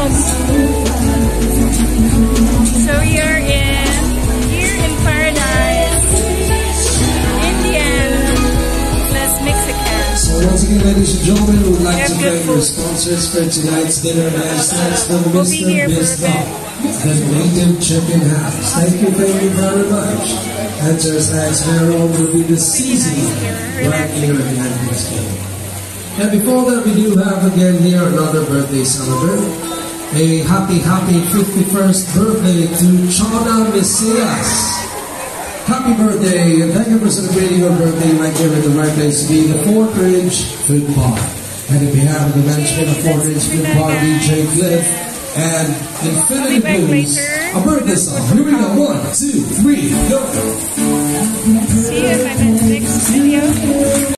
So we are here in Paradise, Indian plus Mexican. So once again, ladies and gentlemen, we would like to thank our sponsors for tonight's dinner and snacks, the Mr. Biscuit, the Native Chicken House. Thank you very much. And our snacks later on will be the seasoning right here at the entrance gate. And before that, we do have again here another birthday celebrant. A happy 51st birthday to Chana Messias. Happy birthday, and thank you for celebrating your birthday right here at the right place to be, the Fortridge Foodpark. And on behalf of the management of Fortridge Foodpark, DJ Cliff, and Infinity Blues, a birthday song. Here we go, 1, 2, 3, go! See you in my next video.